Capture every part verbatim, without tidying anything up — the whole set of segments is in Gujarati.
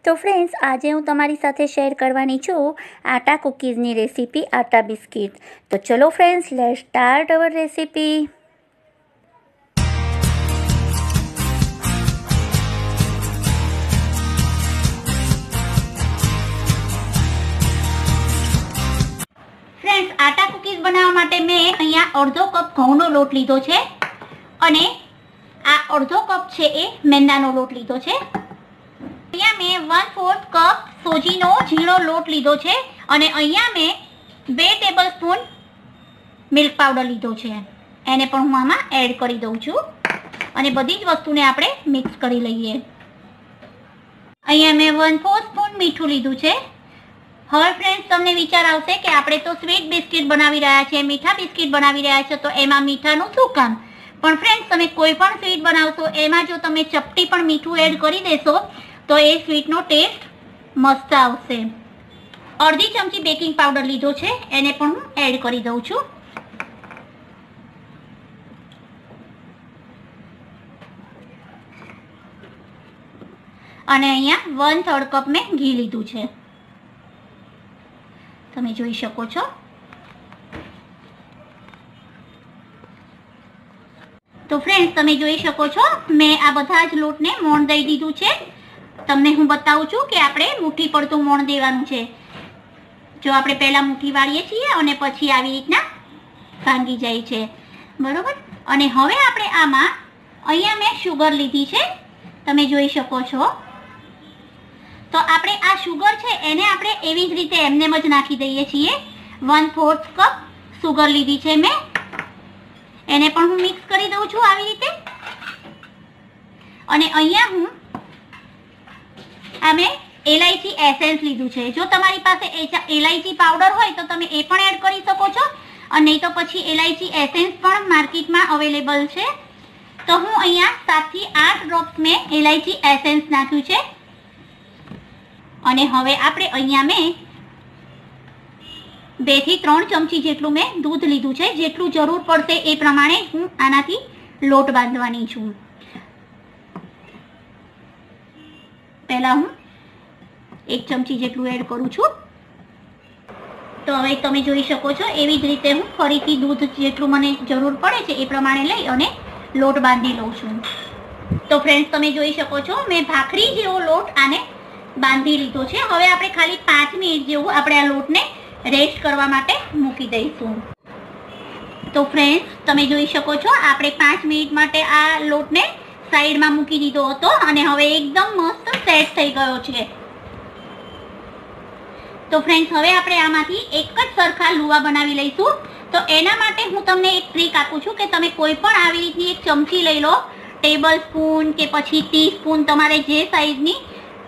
તો ફ્રેન્ડ્સ, આજે હું તમારી સાથે શેર કરવાની છું આટા કૂકીઝની રેસીપી, આટા બિસ્કિટ. તો ચલો friends, let's start our recipe. Friends, આટા કૂકીઝ બનાવવા માટે મેં અહીંયા અડધો કપ ઘઉંનો લોટ લીધો છે અને આ અડધો કપ છે એ મેંદાનો લોટ લીધો છે. અહીંયા મેં વન ફોર્થ કપ સોજીનો ઝીણો લોટ લીધો છે અને અહીંયા મેં બે ટેબલ સ્પૂન મિલ્ક પાવડર લીધો છે. એને પણ હું આમાં એડ કરી દઉં છું અને બધી જ વસ્તુને આપણે મિક્સ કરી લઈએ. અહીંયા મેં વન ફોર્થ સ્પૂન મીઠું લીધું છે. હવે ફ્રેન્ડ્સ, તમને વિચાર આવશે કે આપણે તો સ્વીટ બિસ્કિટ બનાવી રહ્યા છીએ, મીઠા બિસ્કિટ બનાવી રહ્યા છે, તો એમાં મીઠાનું શું કામ? પણ ફ્રેન્ડ્સ, તમે કોઈ પણ સ્વીટ બનાવશો એમાં જો તમે ચપટી પણ મીઠું એડ કરી દેશો તો એ સ્વીટનો ટેસ્ટ મસ્ત આવશે. અડધી ચમચી બેકિંગ પાવડર લીધો છે, એને પણ હું એડ કરી દઉં છું. અને અહીંયા વન થર્ડ કપ મેં ઘી લીધું છે, તમે જોઈ શકો છો. તો ફ્રેન્ડ્સ, તમે જોઈ શકો છો મેં આ બધા જ લોટને મોણ દઈ દીધું છે. તમને હું બતાવું છું કે આપણે મુઠ્ઠી પડતું મોણ દેવાનું છે. જો આપણે પહેલાં મુઠ્ઠી વાળીએ છીએ અને પછી આવી રીતના ભાંગી જાય છે, બરોબર. અને હવે આપણે આમાં અહીંયા મેં શુગર લીધી છે, તમે જોઈ શકો છો. તો આપણે આ શુગર છે એને આપણે એવી જ રીતે એમને જ નાખી દઈએ છીએ. વન ફોર્થ કપ શુગર લીધી છે મેં, એને પણ હું મિક્સ કરી દઉં છું આવી રીતે. અને અહીંયા હું આ મેં એલાયચી એસેન્સ લીધું છે. જો તમારી પાસે એલાયચી પાવડર હોય તો તમે એ પણ એડ કરી શકો છો, અને નહીં તો પછી એલાયચી એસેન્સ પણ માર્કેટમાં અવેલેબલ છે. તો હું અહીંયા સાતથી આઠ ડ્રોપ્સ મેં એલાયચી એસેન્સ નાખ્યું છે. અને હવે આપણે અહીંયા મેં બે થી ત્રણ ચમચી જેટલું મેં દૂધ લીધું છે. જેટલું જરૂર પડશે એ પ્રમાણે હું આનાથી લોટ બાંધવાની છું. પહેલા હું એક ચમચી જેટલું એડ કરું છું. તો હવે તમે જોઈ શકો છો એવી જ રીતે હું ફરીથી દૂધ જેટલું મને જરૂર પડે છે એ પ્રમાણે લઈ અને લોટ બાંધી લઉં છું. તો ફ્રેન્ડ્સ, તમે જોઈ શકો છો મેં ભાખરી જેવો લોટ આને બાંધી લીધો છે. હવે આપણે ખાલી પાંચ મિનિટ જેવું આપણે આ લોટને રેસ્ટ કરવા માટે મૂકી દઈશું. તો ફ્રેન્ડ્સ, તમે જોઈ શકો છો આપણે પાંચ મિનિટ માટે આ લોટને સાઈડમાં મૂકી દીધો હતો અને હવે એકદમ મસ્ત સેટ થઈ ગયો છે. તો ફ્રેન્ડ્સ, હવે આપણે આમાંથી એક જ સરખા લુવા બનાવી લઈશું. તો એના માટે હું તમને એક ટ્રીક આપું છું કે તમે કોઈ પણ આવી રીતની એક ચમચી લઈ લો, ટેબલ સ્પૂન કે પછી ટી સ્પૂન, તમારે જે સાઈઝની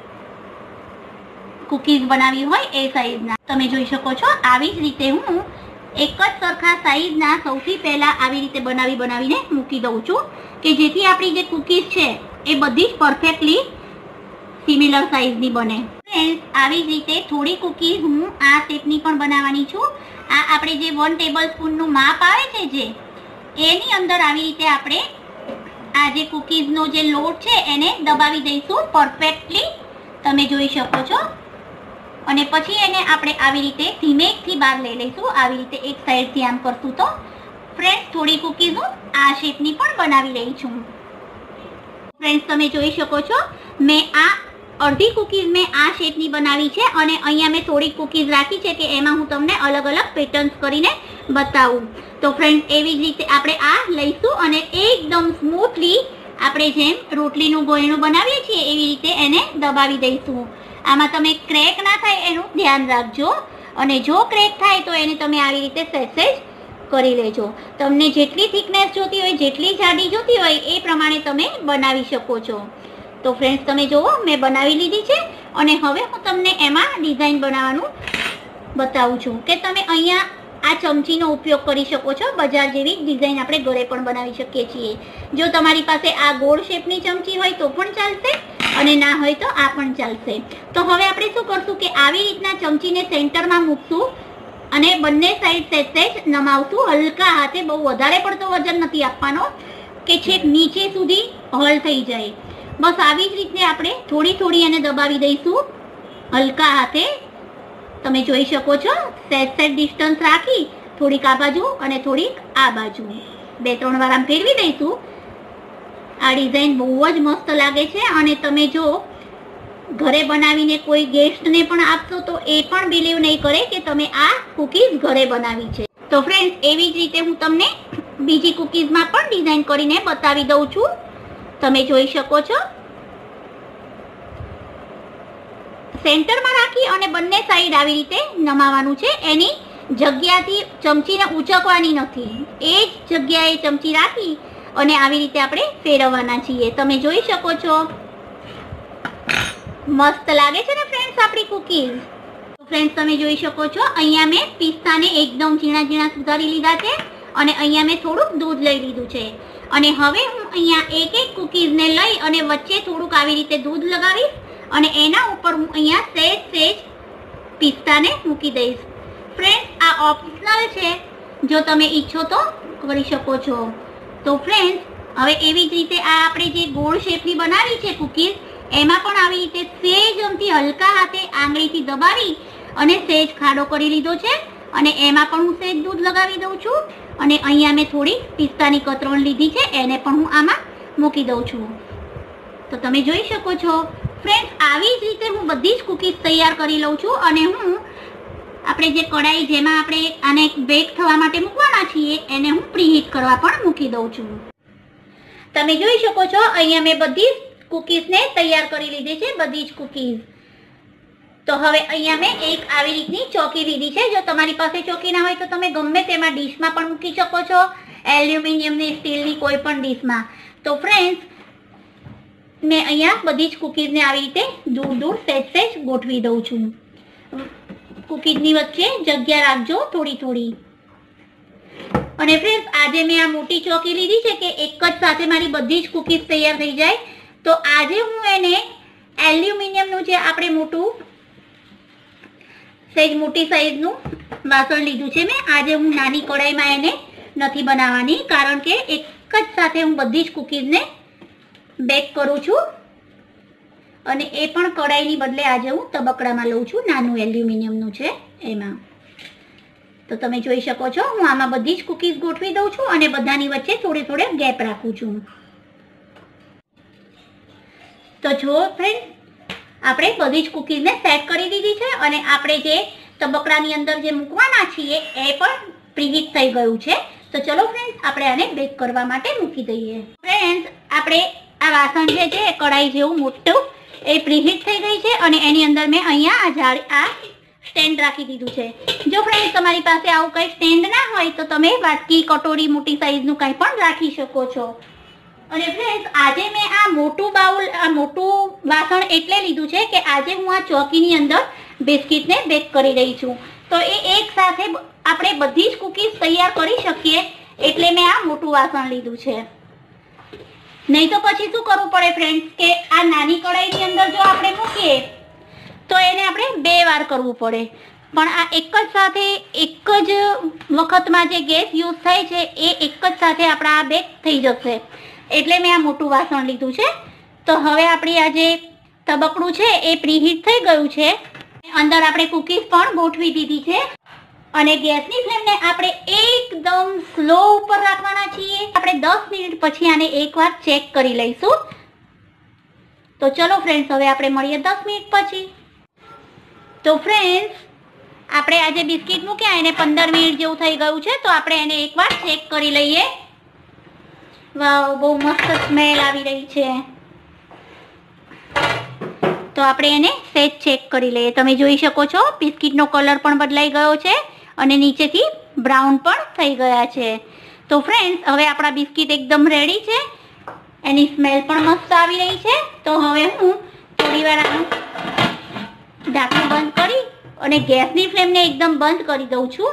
કુકીઝ બનાવી હોય એ સાઈઝના. તમે જોઈ શકો છો આવી જ રીતે હું એક જ સરખા સાઈઝના સૌથી પહેલા આવી રીતે બનાવી બનાવીને મૂકી દઉં છું કે જેથી આપણી જે કુકીઝ છે એ બધી જ પરફેક્ટલી સિમિલર સાઈઝની બને. ફ્રેન્ડ્સ, આવી જ રીતે થોડી કુકીઝ હું આ શેપની પણ બનાવવાની છું. આ આપણે જે વન ટેબલ સ્પૂનનું માપ આવે છે જે એની અંદર આવી રીતે આપણે આ જે કુકીઝનો જે લોટ છે એને દબાવી દઈશું પરફેક્ટલી, તમે જોઈ શકો છો. અને પછી એને આપણે આવી રીતે ધીમેકથી બહાર લઈ લઈશું. આવી રીતે એક સાઈડથી આમ કરશું તો ફ્રેન્ડ્સ, થોડી કુકીઝ હું આ શેપની પણ બનાવી રહી છું. ફ્રેન્ડ્સ, તમે જોઈ શકો છો મેં આ અડધી કુકીઝ મેં આ શેપની બનાવી છે અને અહીંયા મેં થોડી કુકીઝ રાખી છે કે એમાં હું તમને અલગ અલગ પેટર્ન્સ કરીને બતાવું. તો ફ્રેન્ડ્સ, એવી જ રીતે આપણે આ લઈશું અને એકદમ સ્મૂથલી આપણે જેમ રોટલીનું ગોળનું બનાવીએ છીએ એવી રીતે એને દબાવી દઈશું. આમાં તમે ક્રેક ના થાય એનું ધ્યાન રાખજો, અને જો ક્રેક થાય તો એને તમે આવી રીતે સહેજ કરી લેજો. તમને જેટલી થિકનેસ જોતી હોય, જેટલી જાડી જોતી હોય એ પ્રમાણે તમે બનાવી શકો છો. તો ફ્રેન્ડ્સ, તમે જુઓ મેં બનાવી લીધી છે અને હવે હું તમને એમાં ડિઝાઇન બનાવવાનું બતાવું છું કે તમે અહીંયા આ ચમચીનો ઉપયોગ કરી શકો છો. બજાર જેવી ડિઝાઇન આપણે ઘરે પણ બનાવી શકીએ છીએ. જો તમારી પાસે આ ગોળ શેપની ચમચી હોય તો પણ ચાલશે અને ના હોય તો આ પણ ચાલશે. તો હવે આપણે શું કરશું કે આવી રીતના ચમચીને સેન્ટરમાં મૂકશું અને બંને સાઈડ સહેજ સહેજ નમાવશું હલકા હાથે. બહુ વધારે પડતો વજન નથી આપવાનો કે છેક નીચે સુધી હોલ થઈ જાય. બસ આવી જ રીતે આપણે થોડી થોડી એને દબાવી દઈશું હલકા હાથે. તમે જોઈ શકો છો સેટ સેટ ડિસ્ટન્સ રાખી થોડીક આ બાજુ અને થોડીક આ બાજુ બે ત્રણ વાર આમ ફેરવી દઈશું. આ ડિઝાઇન બહુ જ મસ્ત લાગે છે અને તમે જો ઘરે બનાવીને કોઈ ગેસ્ટને પણ આપશો તો એ પણ બિલીવ નહીં કરે કે તમે આ કૂકીઝ ઘરે બનાવી છે. તો ફ્રેન્ડ્સ એવી જ રીતે હું તમને બીજી કૂકીઝમાં પણ ડિઝાઇન કરીને બતાવી દઉં છું. તમે જોઈ શકો છો સેન્ટરમાં રાખી અને બંને સાઈડ આવી રીતે નમાવાનું છે. એની જગ્યાથી ચમચીને ઉચકવાની નથી, એ જ જગ્યાએ ચમચી રાખી અને આવી રીતે આપણે ફેરવવાના છીએ. તમે જોઈ શકો છો મસ્ત લાગે છે ને ફ્રેન્ડ્સ આપણી કૂકીઝ. ફ્રેન્ડ્સ તમે જોઈ શકો છો અહીંયા મેં પિસ્તાને એકદમ ઝીણા ઝીણા સુધારી લીધા છે અને અહીંયા મેં થોડુંક દૂધ લઈ લીધું છે અને હવે હું અહીંયા એક એક કૂકીઝને લઈ અને વચ્ચે થોડુંક આવી રીતે દૂધ લગાવીશ અને એના ઉપર હું અહીંયા સેજ સેજ પિસ્તાને મૂકી દઈશ. ફ્રેન્ડ્સ આ ઓપ્શનલ છે, જો તમે ઈચ્છો તો કરી શકો છો. તો ફ્રેન્ડ્સ હવે એવી જ રીતે આ આપણે જે ગોળ શેપની બનાવી છે કૂકીઝ એમાં પણ આવી રીતે સેજ અમથી હલકા હાથે આંગળીથી દબાવી અને સેજ ખાડો કરી લીધો છે અને એમાં પણ હું સેજ દૂધ લગાવી દઉં છું અને અહીંયા મેં થોડી પિસ્તાની કતરણ લીધી છે એને પણ હું આમાં મૂકી દઉં છું. તો તમે જોઈ શકો છો ફ્રેન્ડ્સ આવી જ રીતે હું બધી જ કૂકીઝ તૈયાર કરી લઉં છું અને હું આપણે જે કઢાઈ જેમાં આપણે આને બેક થવા માટે મૂકવાના છીએ એને હું પ્રીહીટ કરવા પણ મૂકી દઉં છું. તમે જોઈ શકો છો અહીંયા મેં બધી કૂકીઝને તૈયાર કરી લીધી છે, બધી જ કૂકીઝ. તો હવે અહીંયા મેં એક આવી રીતની ચોકી લીધી છે. જો તમારી પાસે ચોકી ના હોય તો તમે ગમે તેમાં ડીશમાં પણ મૂકી શકો છો, એલ્યુમિનિયમની સ્ટીલની કોઈ પણ ડીશમાં. તો ફ્રેન્ડ્સ મેં અહીંયા બધી જ કૂકીઝને આવી રીતે દૂર દૂર સેજ સેજ ગોઠવી દઉં છું. કૂકીઝની વચ્ચે જગ્યા રાખજો થોડી થોડી. અને ફ્રેન્ડ્સ આજે મેં આ મોટી ચોકી લીધી છે કે એક જ સાથે મારી બધી જ કૂકીઝ તૈયાર થઈ જાય. તો આજે હું એને એલ્યુમિનિયમનું જે આપણે મોટું સહેજ મોટી સાઈઝનું વાસણ લીધું છે મેં. આજે હું નાની કઢાઈમાં એને નથી બનાવવાની કારણ કે એક જ સાથે હું બધી જ કૂકીઝને બેક કરું છું અને એ પણ કઢાઈની બદલે આજે હું તબકડામાં લઉં છું, નાનું એલ્યુમિનિયમનું છે એમાં. તો તમે જોઈ શકો છો હું આમાં બધી જ કૂકીઝ ગોઠવી દઉં છું અને બધાની વચ્ચે થોડે થોડે ગેપ રાખું છું. તો જો ફ્રેન્ડ આપણે બધી જ કૂકીઝને સેટ કરી દીધી છે અને આપણે જે તબકડાની અંદર જે મૂકવાના છીએ એ પણ પ્રીહીટ થઈ ગયું છે. તો ચલો ફ્રેન્ડ્સ આપણે આને બેક કરવા માટે મૂકી દઈએ. ફ્રેન્ડ્સ આપણે આ વાસણ જે છે કઢાઈ જેવું મોટું એ પ્રીહીટ થઈ ગઈ છે અને એની અંદર મેં અહીંયા આ જાળી આ સ્ટેન્ડ રાખી દીધું છે. જો ફ્રેન્ડ્સ તમારી પાસે આવું કંઈ સ્ટેન્ડ ના હોય તો તમે વાટકી કટોરી મોટી સાઈઝનું કંઈ પણ રાખી શકો છો. અને ફ્રેન્ડ્સ આજે મેં આ મોટું બાઉલ આ મોટું વાસણ એટલે લીધું છે કે આજે હું આ ચોકીની અંદર બિસ્કિટને બેક કરી રહી છું. તો એ એક સાથે આપણે બધી જ કૂકીઝ તૈયાર કરી શકીએ એટલે મેં આ મોટું વાસણ લીધું છે. નહીં તો પછી શું કરવું પડે ફ્રેન્ડ્સ કે આ નાની કઢાઈની અંદર જો આપણે મૂકીએ તો એને આપણે બે વાર કરવું પડે, પણ આ એક જ સાથે એક જ વખતમાં જે ગેસ યુઝ થાય છે એ એક જ સાથે આપણા આ બેક થઈ જશે એટલે મેં આ મોટું વાસણ લીધું છે. તો હવે આપણી આ જે તબકડું છે એ પ્રીહીટ થઈ ગયું છે. અંદર આપણે કૂકીઝ પણ ગોઠવી દીધી છે અને ગેસની ફ્લેમને આપણે એકદમ સ્લો ઉપર રાખવાના છીએ. આપણે દસ મિનિટ પછી આને એકવાર ચેક કરી લઈશું. તો ચલો ફ્રેન્ડ્સ હવે આપણે મળીએ દસ મિનિટ પછી. તો ફ્રેન્ડ્સ આપણે આજે બિસ્કિટ મૂક્યા એને પંદર મિનિટ જેવું થઈ ગયું છે તો આપણે એને એકવાર ચેક કરી લઈએ. વાવ, બહુ મસ્ત સ્મેલ આવી રહી છે. તો આપણે એને સેજ ચેક કરી લઈએ. તમે જોઈ શકો છો બિસ્કિટનો કલર પણ બદલાઈ ગયો છે અને નીચેથી બ્રાઉન પણ થઈ ગયા છે. તો ફ્રેન્ડ્સ હવે આપણા બિસ્કિટ એકદમ રેડી છે, એની સ્મેલ પણ મસ્ત આવી રહી છે. તો હવે હું થોડી વાર આનું ઢાંકણું બંધ કરી અને ગેસની ફ્લેમને એકદમ બંધ કરી દઉં છું.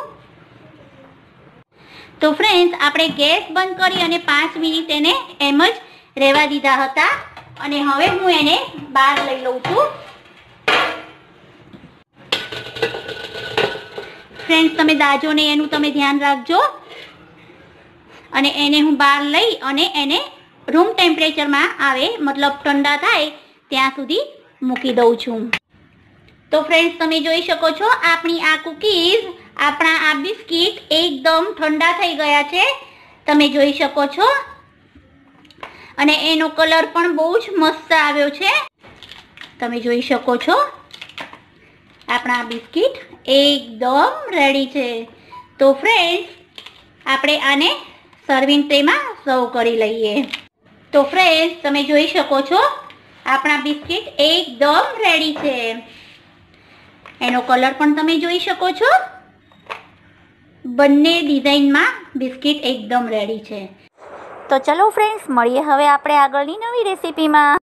તો ફ્રેન્ડ્સ આપણે ગેસ બંધ કરી અને પાંચ મિનિટ એને એમ જ રહેવા દીધા હતા અને હવે હું એને બહાર લઈ લઉં છું. ફ્રેન્ડ્સ તમે દાજો ને એનું તમે ધ્યાન રાખજો અને એને હું બહાર લઈ અને એને રૂમ ટેમ્પરેચરમાં આવે, મતલબ ઠંડા થાય ત્યાં સુધી મૂકી દઉં છું. તો ફ્રેન્ડ્સ, તમે જોઈ શકો છો આપણી આ કૂકીઝ, આપણા આ બિસ્કિટ એકદમ ઠંડા થઈ ગયા છે. તમે જોઈ શકો છો અને એનો કલર પણ બહુ જ મસ્ત આવ્યો છે. તમે જોઈ શકો છો આપણા બિસ્કિટ એકદમ રેડી છે. તો ફ્રેન્ડ્સ, આપણે આને સર્વિંગ ટ્રેમાં સર્વ કરી લઈએ. તો ફ્રેન્ડ્સ, તમે જોઈ શકો છો આપણા બિસ્કિટ એકદમ રેડી છે. એનો કલર પણ તમે જોઈ શકો છો. બંને ડિઝાઇનમાં બિસ્કિટ એકદમ રેડી છે. તો ચલો ફ્રેન્ડ્સ, મળીએ હવે આપણે આગળની નવી રેસીપીમાં.